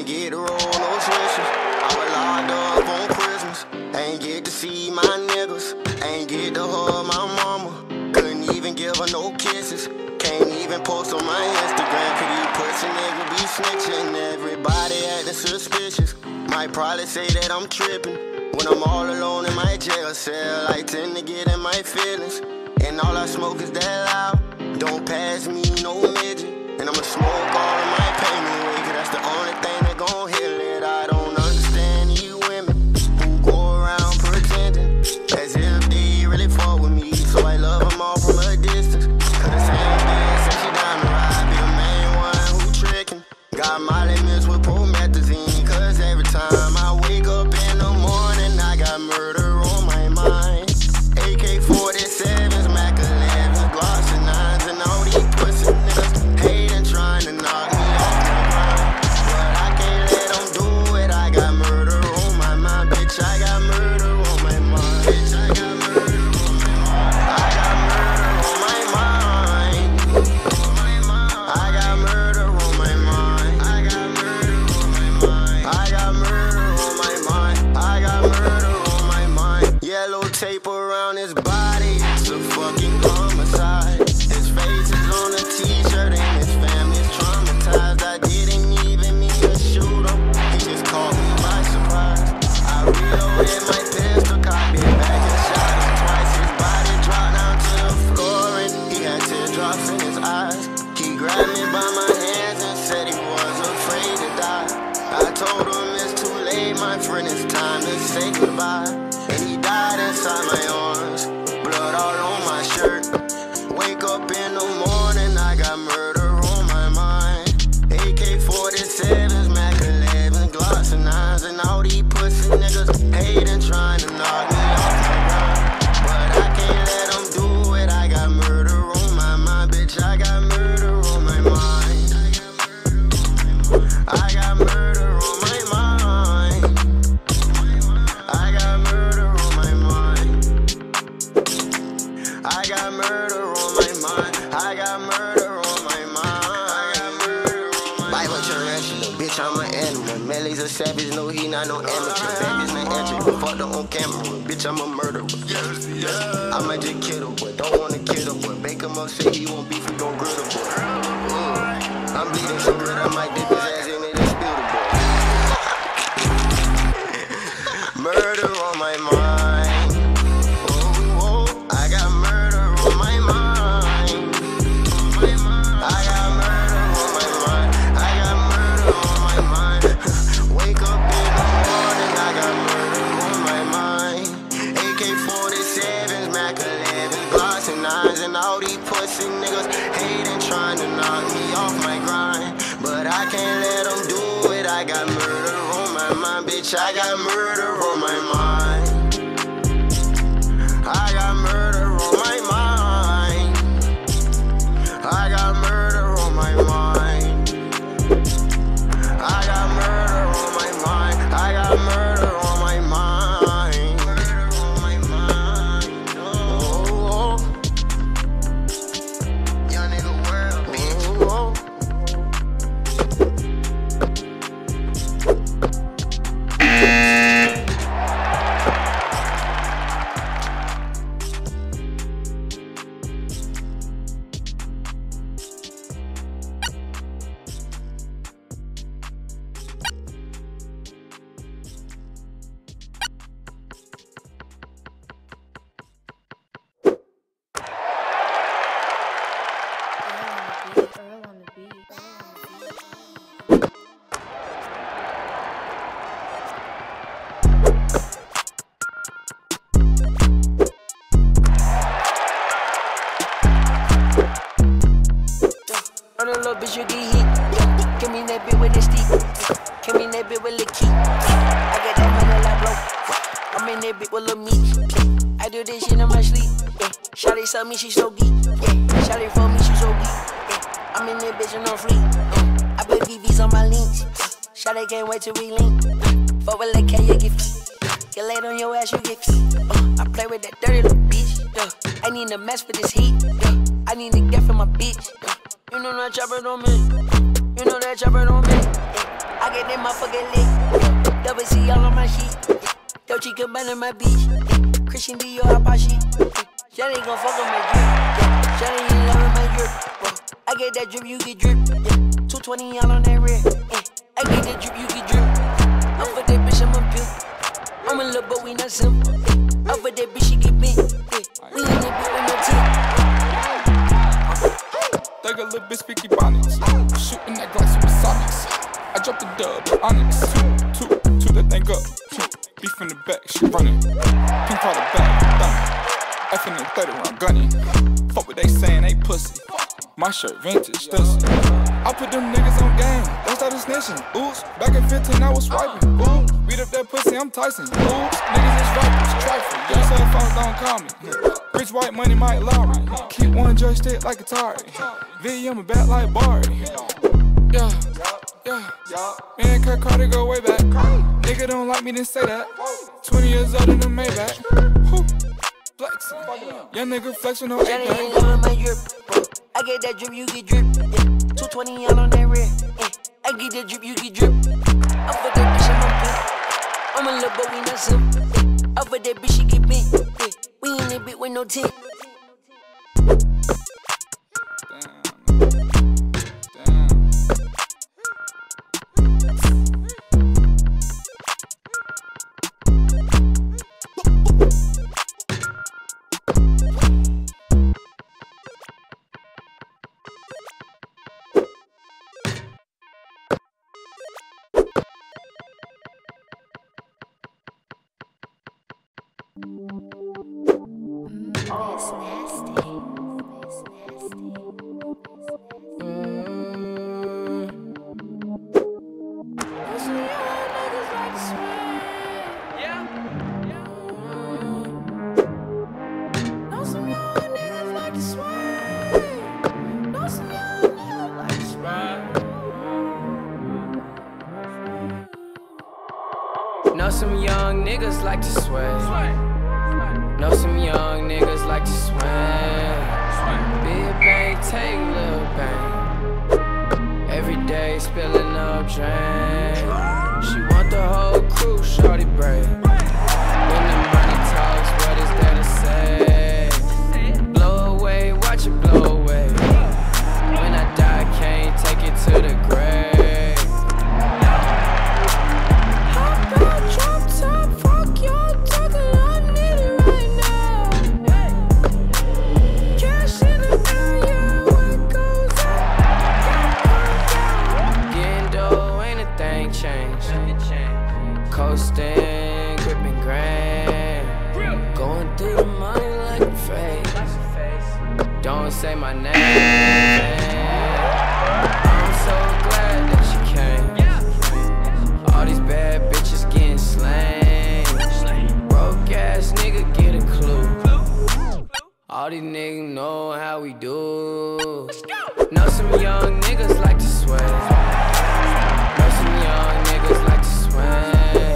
Ain't get to roll no switches. I was locked up on Christmas. Ain't get to see my niggas. Ain't get to hug my mama. Couldn't even give her no kisses. Can't even post on my Instagram. Could you pussy nigga be snitching? Everybody acting suspicious. Might probably say that I'm tripping. When I'm all alone in my jail cell, I tend to get in my feelings. And all I smoke is that loud. Don't pass me no midget. And I'ma smoke all of my pain away, cause that's the only thing that gon' heal it. I don't understand you women who go around pretending as if they really fuck with me. So I love them all from a distance. Cause the same bitch said she down to ride, be the main one who trickin'. Got my limits with promethazine, cause every time I wake up in the morning, I got murder on my mind. AK-47s, Mac 11s, Glocks and 9s, and all these pussy niggas hating, trying to knock me off my grind. But I can't let them do it. I got murder on my mind, bitch. I got murder on my mind. Bitch, I got murder on my mind. I got murder on my mind. I got murder on my mind. I got murder on my mind. I got murder on my mind. I got murder on my mind. Yellow tape around his body, it's a fucking homicide. His face is on a t-shirt and his family's traumatized. I didn't even mean to shoot him, he just caught me by surprise. I reloaded my pistol, cocked it back and shot him twice. His body dropped down to the floor and he had teardrops in his eyes. He grabbed me by my hands and said he was afraid to die. I told him it's too late, my friend, it's time to say goodbye. And he died inside my arms, blood all on my shirt. Wake up in the morning, I got murder on my mind. AK-47s, Mac 11s, Glocks and 9s, and all these pussy niggas hating, trying to knock me off my grind. But I can't let them do it. I got murder on my mind, bitch. I got murder on my mind. I got murder on my mind. I got murder on my mind. I got murder on my mind. I got murder on my mind. I got murder on my mind. Bible tarantula, bitch, I'm an animal. Melly's a savage, no, he not no amateur. Baby's not entry, fucked her on camera. Bitch, I'm a murderer. I might just kill her, but don't wanna kill her, but bake him up, say he won't beef, we gon' grill the boy. I'm bleeding so red, I might dip his ass in it and spill the boy. Murder on my mind. Oh, oh, I got murder on my mind. I got murder on my mind. I got murder on my mind. Wake up in the morning, I got murder on my mind. AK-47s, Mac 11s, Glocks and 9s, and all these pussy niggas hating, trying to knock me off my grind. But I can't let them do it. I got murder on my mind, bitch. I got murder on my mind. I got murder on my mind. I got murder on my mind. I got murder on my mind. I got murder on my mind. Murder on my mind. Oh, young nigga world, bitch. Oh. Bitch, you get hit. Yeah. Give me that bit with the stick. Give me that bit with the key. I got that money like blow. I'm in that bit with Lil Meat. I do this shit in my sleep. Yeah. Shawty saw me, she so geek. Yeah. Shawty for me, she so geek. Yeah. I'm in that bitch and I'm free. Yeah. I put VVs on my links. Shawty can't wait till we link. Fuck with the K, you get get laid on your ass, you get I play with that dirty little bitch. Yeah. I need a mess for this heat. Yeah. I need to get for my bitch. Yeah. You know that chopper don't me. You know that chopper don't me. Yeah. I get them motherfucking lit. Double C all on my sheet. Dolce Gabbana my beach. Christian Dior out my sheet. Shawty gon' fuck on my drip. Shawty in love with my drip. I get that drip, you get drip. 220 all on that red. I get that drip, you get drip. I'm for that bitch, I'm a pimp. I'm a little but we not simple. I'm for that bitch, she get bent. We in that bitch with no tip. Thug a little bitch, speaky bonnets. Shooting that glass with sonics. I dropped the dub with onyx. Two that thing up. Beef in the back, she running. Pink powder bag, thumbing. Effing in 30 round gunning. Fuck what they saying, they pussy. My shirt vintage, dusty. I put them niggas on game, don't start snitching. Oops, back at 15 I was swiping. Ooh, beat up that pussy, I'm Tyson. Oops, niggas is vipers, trifling. Your cell phones don't call me. Rich white money, Mike Lowry. Keep one joystick like Atari. Video, I'm a bat like Barry. Yeah. Me and Kirk Carter go way back. Nigga don't like me, then say that. 20 years older than Maybach. Whew. Flexing. Young nigga flex with no Shawty ain't loving my drip. I get that drip, you get drip. 220 all on that red. I get that drip, you get drip. I'm for that bitch, I'm a pimp. I'm a little but we not simple. I'm for that bitch, she get bent. We in that bitch with no tint. It's nasty. Know some young niggas like to sway. Know some young niggas like to swing. Big bang, take little bang. Every day spilling up drain. She want the whole crew, shorty braid. When the money talks, what is there to say? Blow away, watch it blow away. When I die, can't take it to the grave. Coasting, gripping grand. Going through the money like a face. Don't say my name. I'm so glad that you came. All these bad bitches getting slain. Broke ass nigga get a clue. All these niggas know how we do. Know some young niggas like to sway. Know some young niggas like to sway.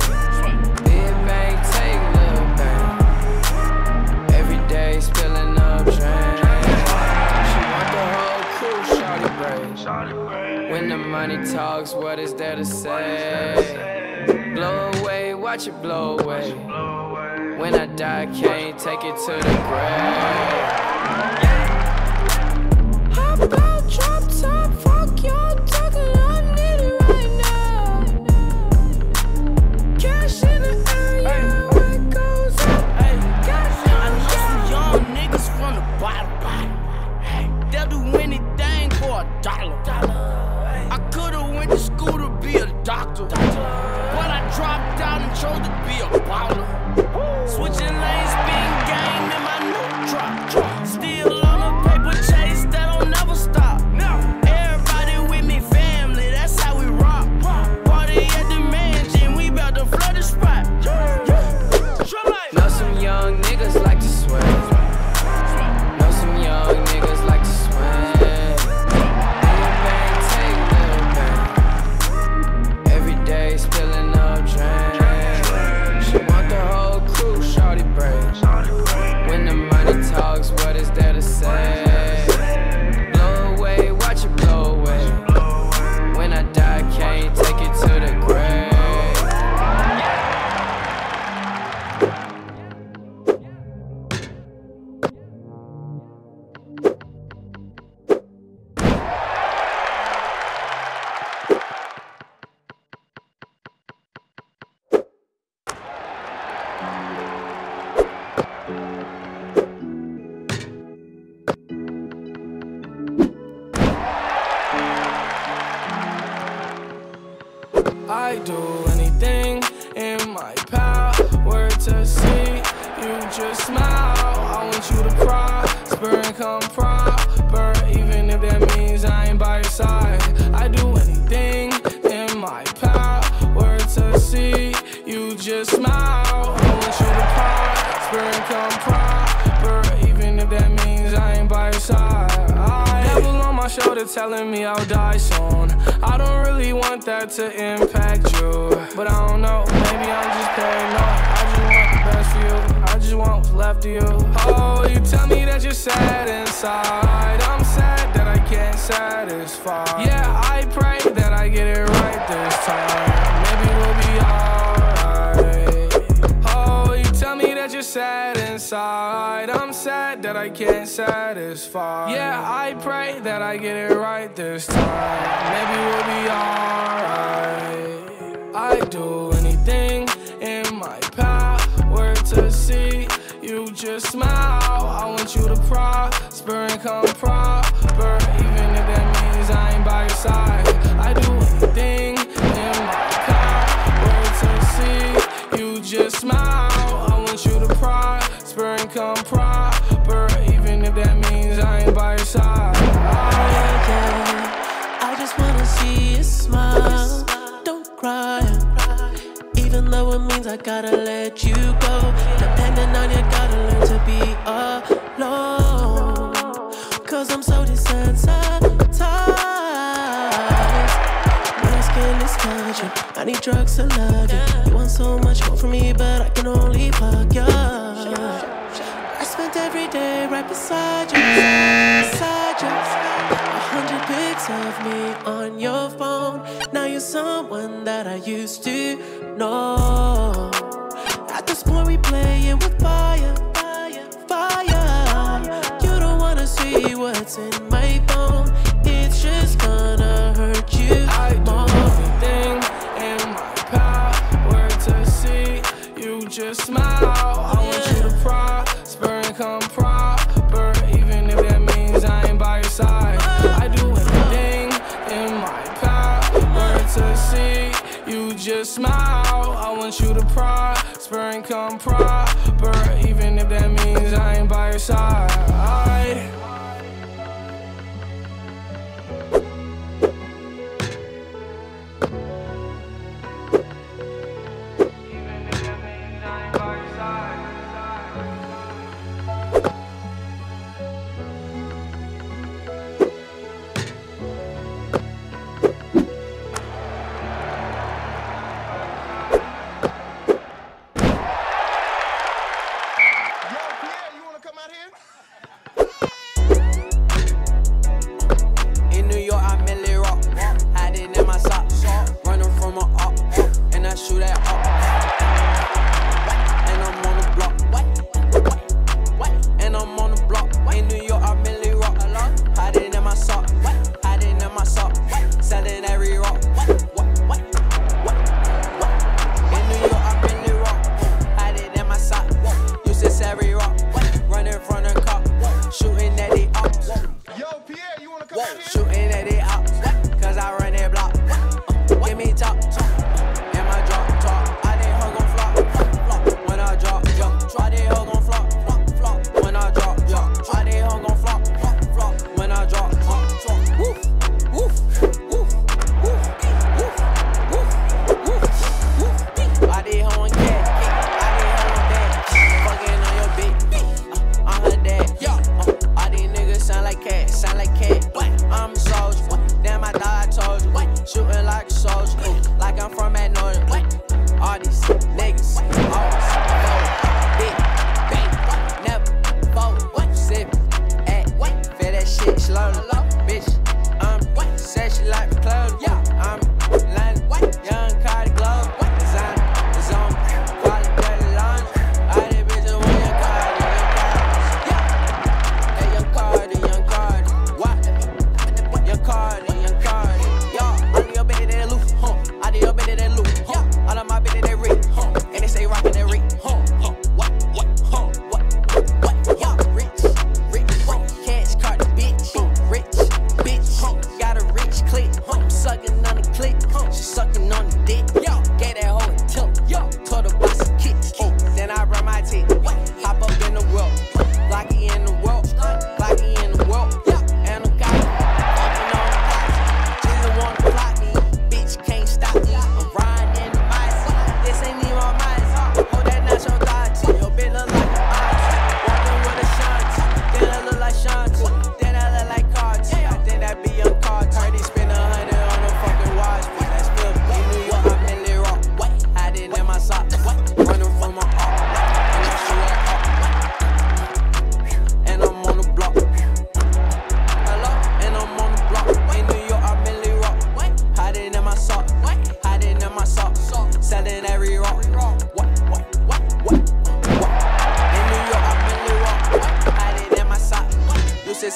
Spilling up drain. She want the whole crew, shawty braid. When the money talks, what is there to say? Blow away, watch it blow away. When I die, can't take it to the grave. Hop out, drop top, fuck y'all talking, I need it right now. Cash in the area, where it goes up. From the bottom, hey, they'll do anything for $1. I could've went to school to be a doctor, but I dropped out and chose to be a baller. Switching lanes, spin game in my new truck. Still on a paper chase that don't never stop. Everybody with me, family, that's how we rock. Party at the mansion, we bout to flood the spot. Know some young niggas like to sway. Young niggas like to swing. Big bang, take little bang. Every day spilling up drain. She want the I'd do anything in my power to see you just smile. I want you to prosper and come proper, even if that means I ain't by your side. I'd do anything in my power to see you just smile. I want you to prosper and come proper, even if that means I ain't by your side. Devil on my shoulder telling me I'll die soon. I don't really want that to impact you, but I don't know, maybe I'm just paranoid. I just want the best for you, I just want what's left of you. Oh, you tell me that you're sad inside. I'm sad that I can't satisfy. Yeah, I pray that I get it right this time. Maybe we'll be alright. Oh, you tell me that you're sad inside. I'm sad that I can't satisfy. Yeah, I pray that I get it right this time. Maybe we'll be alright. I'd do anything in my power to see you just smile. I want you to prosper and come proper, even if that means I ain't by your side. I'd do anything in my power to see you just smile. I want you to prosper and come proper, even if that means I ain't by your side. I just wanna see you smile. Don't cry, even though it means I gotta let you go. Depending on you, gotta learn to be alone. Cause I'm so desensitized. My skin is touching, I need drugs to love you. You want so much more from me, but I can only fuck you. I spent every day right beside you, beside you. 100 pics of me on your phone. Now you're someone that I used to know. At this point we playing with fire, fire. You don't wanna see what's in my phone. It's just gonna hurt you more. Anything in my power to see you just smile. I want you to prosper and come proper, even if that means I ain't by your side. I do anything in my power to see you just smile. I want you to prosper and come proper, even if that means I ain't by your side. Yo, Pierre, you wanna come out here?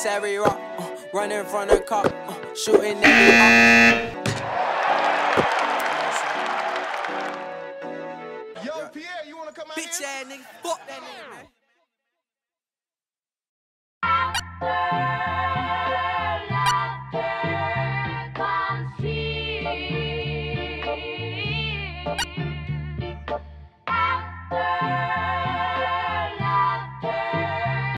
every rock, running from the cop, shooting every up. Yo, Pierre, you wanna come out Bitch here? ass nigga, fuck that nigga, man.